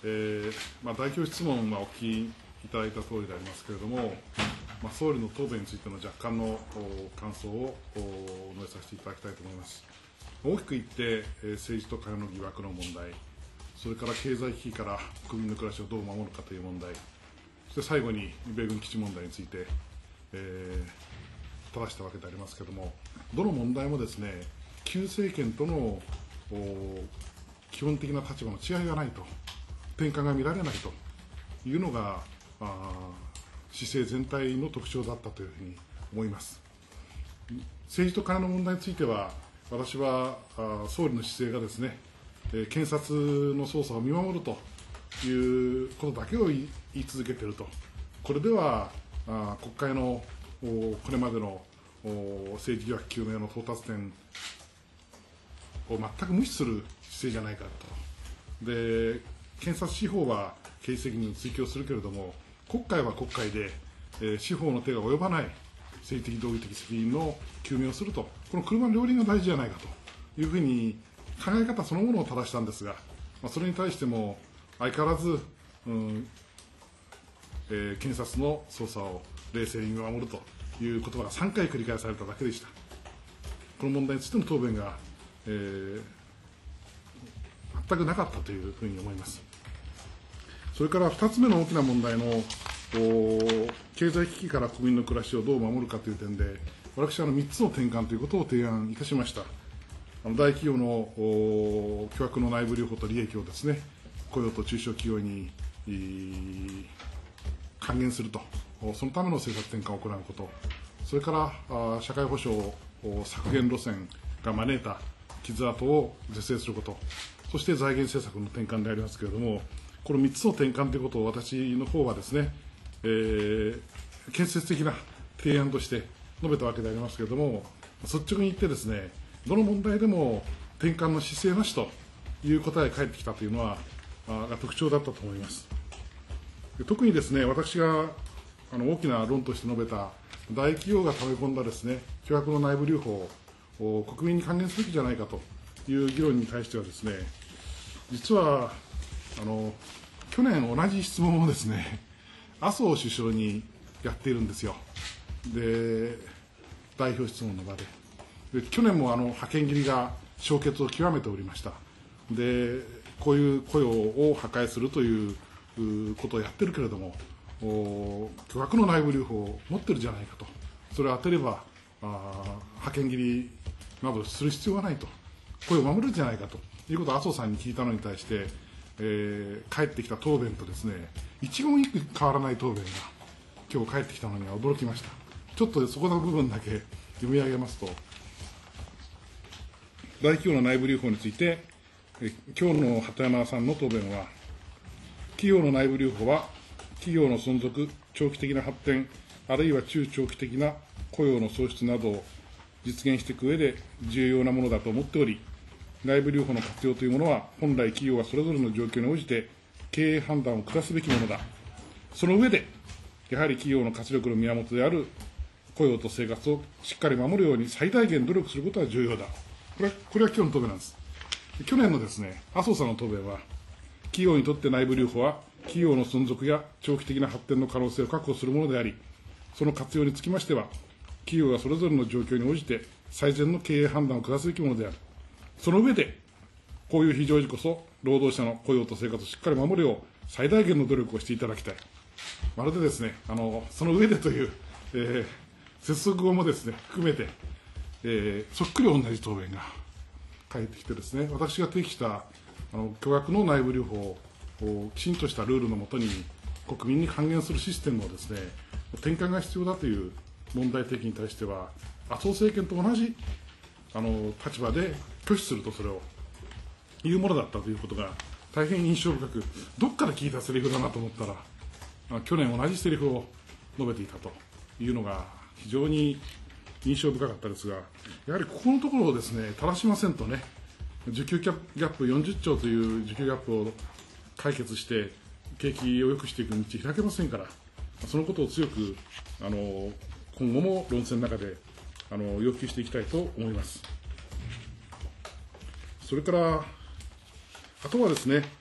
代表質問はお聞きいただいた通りでありますけれども、総理の答弁についての若干の感想を述べさせていただきたいと思います。大きく言って、政治とカネの疑惑の問題、それから経済危機から国民の暮らしをどう守るかという問題、そして最後に米軍基地問題について、正したわけでありますけれども、どの問題もですね、旧政権との基本的な立場の違いがないと、転換が見られないというのが、市政全体の特徴だったというふうに思います。政治とカネの問題については、私は総理の姿勢がですね、検察の捜査を見守るということだけを言い続けていると、これでは国会のこれまでの政治疑惑究明の到達点を全く無視する姿勢じゃないかと。で、検察司法は刑事責任を追及するけれども、国会は国会で、司法の手が及ばない政治的道義的責任の究明をすると、この車の両輪が大事じゃないかというふうに考え方そのものを正したんですが、それに対しても相変わらず、検察の捜査を冷静に見守るという言葉が3回繰り返されただけでした。この問題についての答弁が、全くなかったというふうに思います。それから2つ目の大きな問題の経済危機から国民の暮らしをどう守るかという点で、私は3つの転換ということを提案いたしました。大企業の巨額の内部留保と利益をですね、雇用と中小企業に還元すると、そのための政策転換を行うこと、それから社会保障削減路線が招いた傷跡を是正すること、そして財源政策の転換でありますけれども、この3つの転換ということを私の方はですね、建設的な提案として述べたわけでありますけれども、率直に言ってですね、どの問題でも転換の姿勢なしという答えが返ってきたというのは特徴だったと思います。特にですね、私が大きな論として述べた大企業が溜め込んだですね、巨額の内部留保を国民に還元すべきじゃないかという議論に対してはですね、実は去年同じ質問をですね、麻生首相にやっているんですよ。で、代表質問の場で。去年も派遣切りが終結を極めておりました。で、こういう雇用を破壊するということをやってるけれども、巨額の内部留保を持ってるじゃないかと。それを当てれば、派遣切りなどする必要がないと。雇用を守るんじゃないかということを麻生さんに聞いたのに対して、返ってきた答弁とですね、一言一句変わらない答弁が今日返ってきたのには驚きました。ちょっとそこの部分だけ読み上げますと、大企業の内部留保について、今日の鳩山さんの答弁は、企業の内部留保は企業の存続、長期的な発展、あるいは中長期的な雇用の創出などを実現していく上で重要なものだと思っており、内部留保の活用というものは、本来企業がそれぞれの状況に応じて経営判断を下すべきものだ。その上で、やはり企業の活力の源である雇用と生活をしっかり守るように最大限努力することは重要だ。これは今日の答弁なんです。去年のですね、麻生さんの答弁は、企業にとって内部留保は、企業の存続や長期的な発展の可能性を確保するものであり、その活用につきましては、企業がそれぞれの状況に応じて最善の経営判断を下すべきものである。その上で、こういう非常時こそ、労働者の雇用と生活をしっかり守るよう、最大限の努力をしていただきたい。まるでですね、その上でという、接続語もですね、含めて、そっくり同じ答弁が返ってきてですね、私が提起した巨額の内部留保をきちんとしたルールのもとに国民に還元するシステムをですね、転換が必要だという問題提起に対しては、麻生政権と同じ立場で拒否すると、それを言うものだったということが大変印象深く、どっから聞いたセリフだなと思ったら、去年同じセリフを述べていたというのが非常に印象深かったですが、やはりここのところをですね、正しませんとね、需給ギャップ40兆という需給ギャップを解決して、景気を良くしていく道開けませんから、そのことを強く今後も論戦の中で要求していきたいと思います。それから、あとはですね、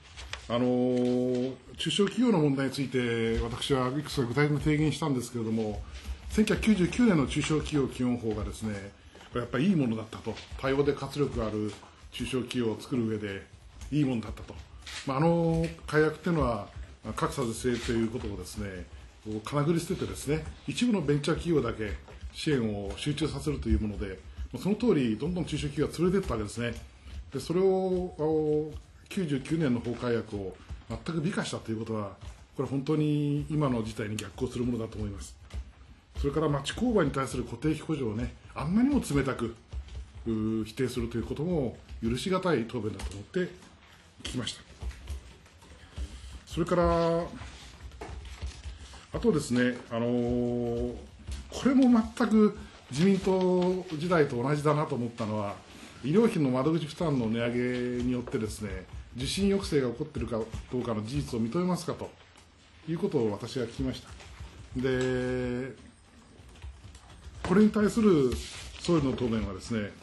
中小企業の問題について、私はいくつか具体的に提言したんですけれども、1999年の中小企業基本法がですね、これやっぱりいいものだったと、多様で活力がある中小企業を作る上でいいものだったと、改悪というのは、格差是正ということをですね、かなぐり捨ててですね、一部のベンチャー企業だけ支援を集中させるというもので、その通り、どんどん中小企業が潰れていったわけですね。でそれを99年の法改悪を全く美化したということは、これ本当に今の事態に逆行するものだと思います。それから町工場に対する固定費補助をね、あんなにも冷たく否定するということも許し難い答弁だと思って聞きました。それからあとですね、これも全く自民党時代と同じだなと思ったのは、医療費の窓口負担の値上げによってですね、受診抑制が起こっているかどうかの事実を認めますかということを私は聞きました。で、これに対する総理の答弁はですね、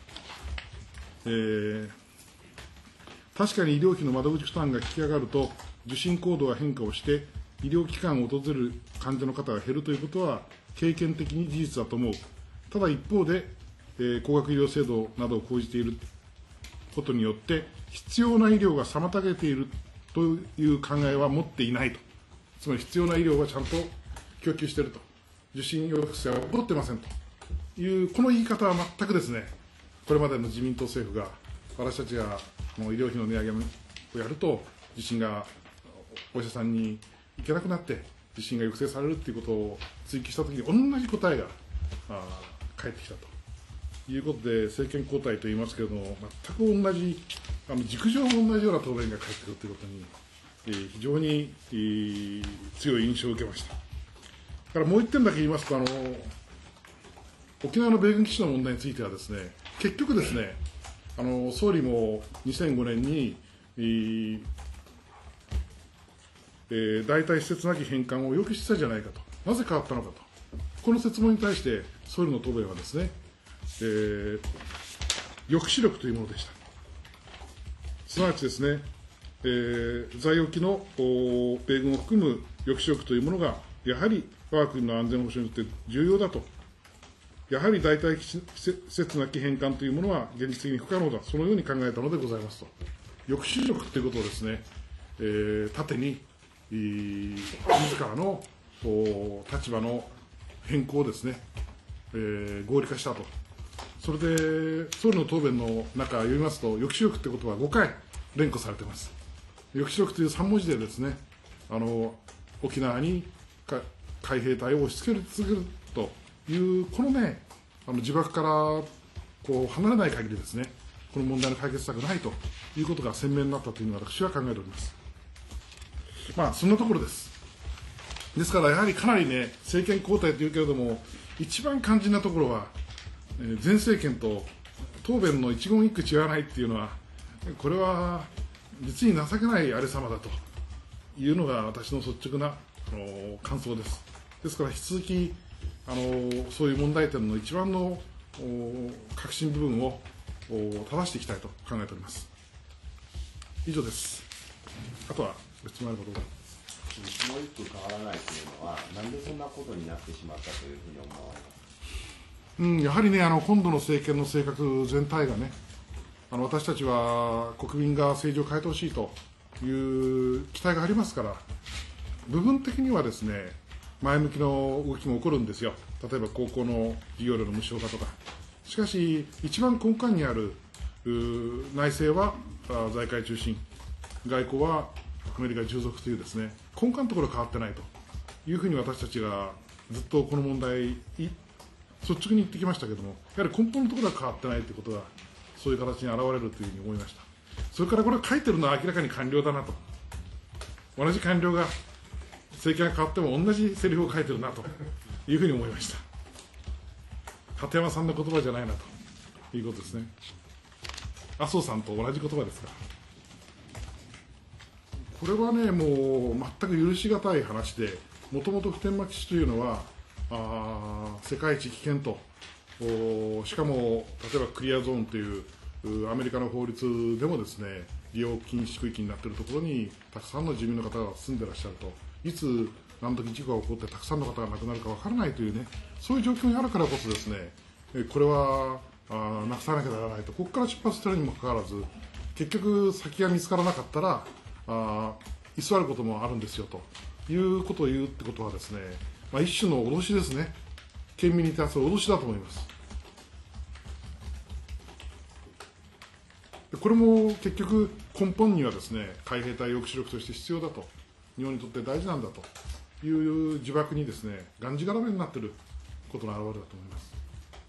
確かに医療費の窓口負担が引き上がると、受診行動が変化をして、医療機関を訪れる患者の方が減るということは、経験的に事実だと思う。ただ一方で、高額医療制度などを講じていることによって、必要な医療が妨げているという考えは持っていないと。つまり必要な医療はちゃんと供給していると。受診抑制は起こってませんという、この言い方は全くですね、これまでの自民党政府が、私たちが医療費の値上げをやると、受診がお医者さんに行けなくなって、受診が抑制されるということを追求したときに、同じ答えが返ってきたということで、政権交代といいますけれども、全く同じ、軸上も同じような答弁が返ってくるということに、非常に強い印象を受けました。からもう一点だけ言いますと、沖縄の米軍基地の問題についてはですね、結局ですね、総理も2005年に、代替施設なき返還を要求してたじゃないかと、なぜ変わったのかと、この説問に対して、総理の答弁はですね、抑止力というものでした。すなわちですね、在沖の米軍を含む抑止力というものが、やはり我が国の安全保障にとって重要だと、やはり代替施設なき返還というものは現実的に不可能だ、そのように考えたのでございますと。抑止力ということをですね、縦に、自らの立場の変更をですね、合理化したと。それで、総理の答弁の中を読みますと、抑止力ということは5回連呼されています。抑止力という3文字でですね、沖縄に海兵隊を押し付け続けるという、このね、自爆からこう離れない限りですね、この問題の解決策がないということが鮮明になったというのは私は考えております。そんなところです。ですから、やはりかなりね、政権交代というけれども、一番肝心なところは、前政権と答弁の一言一句違わないっていうのは、これは実に情けないあれさまだというのが私の率直な感想です。ですから、引き続きそういう問題点の一番の核心部分を正していきたいと考えております。以上です。あとは別のあることが。 一言一句変わらないというのは、なんでそんなことになってしまったというふうに思われますか。 やはりね、今度の政権の性格全体がね、私たちは国民が政治を変えてほしいという期待がありますから、部分的にはですね、前向きの動きも起こるんですよ。例えば高校の授業料の無償化とか。しかし、一番根幹にある内政は財界中心、外交はアメリカ従属というですね、根幹のところは変わってないというふうに私たちがずっとこの問題、率直に言ってきましたけれども、やはり根本のところは変わってないということが、そういう形に現れるというふうに思いました。それからこれ書いてるのは明らかに官僚だなと。同じ官僚が政権が変わっても同じセリフを書いてるなというふうに思いました。鳩山さんの言葉じゃないなということですね。麻生さんと同じ言葉ですから。これはね、もう全く許し難い話で、もともと普天間基地というのは、世界一危険と、しかも例えばクリアゾーンというアメリカの法律でもですね、 利用禁止区域になっているところにたくさんの住民の方が住んでいらっしゃると、いつ何時事故が起こってたくさんの方が亡くなるか分からないというね、そういう状況にあるからこそですね、これはなくさなきゃならないと、ここから出発しているにもかかわらず、結局先が見つからなかったら居座ることもあるんですよということを言うってことはですね、一種の脅しですね。県民に対する脅しだと思います。これも結局根本にはですね、海兵隊抑止力として必要だと、日本にとって大事なんだという呪縛にですね、がんじがらめになっていることの表れだと思います。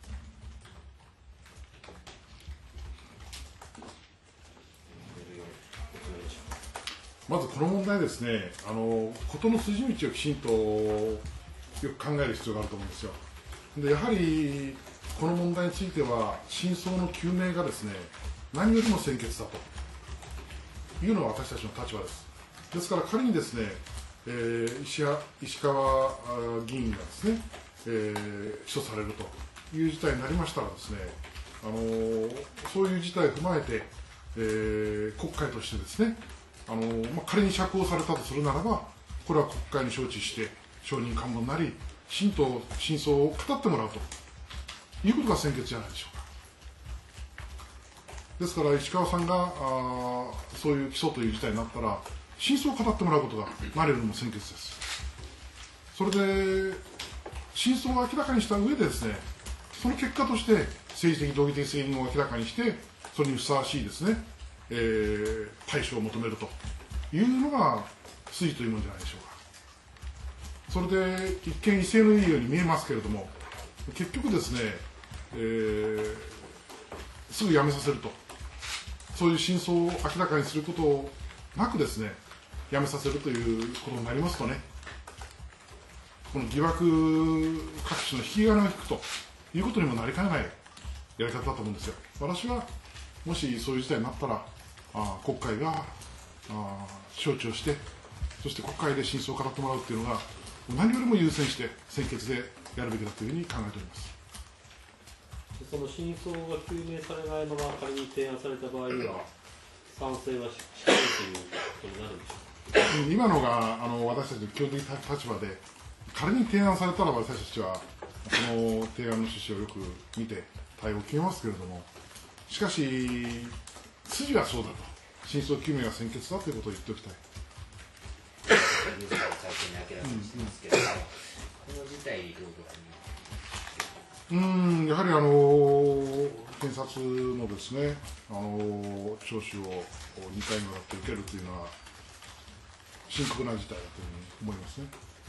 まずこの問題ですね、事の筋道をきちんとよく考える必要があると思うんですよ。でやはりこの問題については真相の究明がですね、何よりも先決だというのが私たちの立場です。ですから仮にですね、石川議員がですね、起訴されるという事態になりましたらですね、そういう事態を踏まえて、国会としてですね、仮に釈放されたとするならば、これは国会に承知して証人喚問なり真相を語ってもらうということが先決じゃないでしょうか。ですから石川さんがそういう起訴という事態になったら、真相を語ってもらうことが何よりも先決です。それで真相を明らかにした上でですね、その結果として政治的道義的責任を明らかにして、それにふさわしいですね、対処を求めるというのが筋というものじゃないでしょうか。それで一見威勢のいいように見えますけれども、結局ですね、すぐやめさせると、そういう真相を明らかにすることなくですね、やめさせるということになりますとね、この疑惑各種の引き金を引くということにもなりかねないやり方だと思うんですよ。私はもしそういう事態になったら、国会が承知をして、そして国会で真相を語ってもらうというのが何よりも優先して先決でやるべきだというふうに考えております。 その真相が究明されないまま仮に提案された場合には、賛成はしないということになるんでしょうか。 今のが私たちの基本的立場で、仮に提案されたら私たちはこの提案の趣旨をよく見て対応を決めますけれども、しかし筋はそうだと、真相究明が先決だということを言っておきたい。 ニュースを最近明らかにしてますけど、この事態どうご覧になりますか。 やはり検察のですね、聴取を2回にわたって受けるというのは深刻な事態だというふうに思いますね。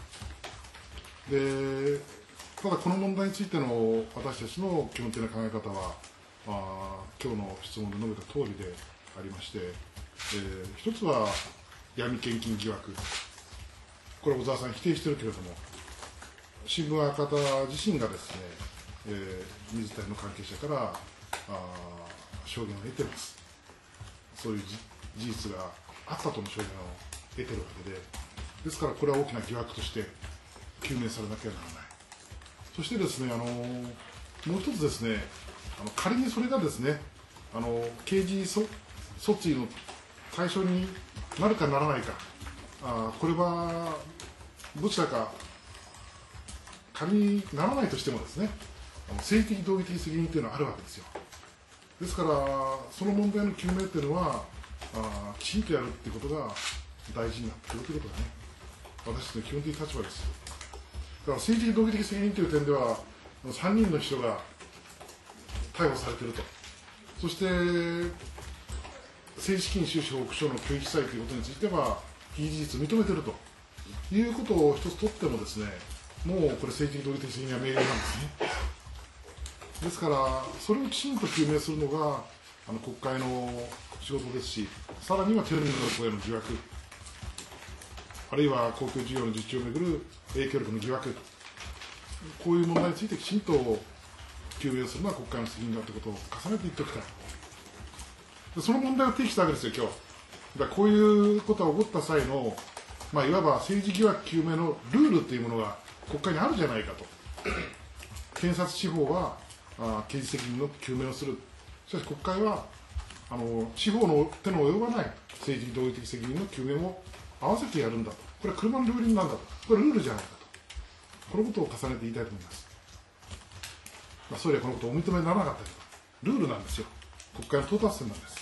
でただこの問題についての私たちの基本的な考え方は、今日の質問で述べた通りでありまして、一つは闇献金疑惑、これ小沢さん否定しているけれども、新聞赤田自身がですね、水谷の関係者から証言を得ています。そういう事実があったとの証言を得ているわけで、ですからこれは大きな疑惑として究明されなければならない。そしてですね、もう一つですね、仮にそれがですね、刑事訴追の対象になるかならないか、これはどちらか仮にならないとしてもですね、政治的道義的責任というのはあるわけですよ。ですからその問題の究明というのはきちんとやるということが大事になってくるということがね、私たちの基本的立場です。だから政治的道義的責任という点では3人の人が逮捕されていると、そして政治資金収支報告書の虚偽記載ということについては非事実を認めているということを一つ取ってもですね、もうこれ政治的道義的責任は明言なんですね。ですからそれをきちんと究明するのが国会の仕事ですし、さらにはテレビの声の疑惑、あるいは公共事業の実地をめぐる影響力の疑惑、こういう問題についてきちんと究明するのは国会の責任だということを重ねて言っておきたい。その問題を提起したわけですよ、今日。だからこういうことが起こった際の、いわば政治疑惑究明のルールというものが国会にあるじゃないかと。検察司法は刑事責任の究明をする。しかし国会は司法の手の及ばない政治的同意的責任の究明も合わせてやるんだと、これは車の両輪なんだと、これルールじゃないかと、このことを重ねて言いたいと思います。総理はこのことをお認めにならなかったけど、ルールなんですよ、国会の到達点なんです。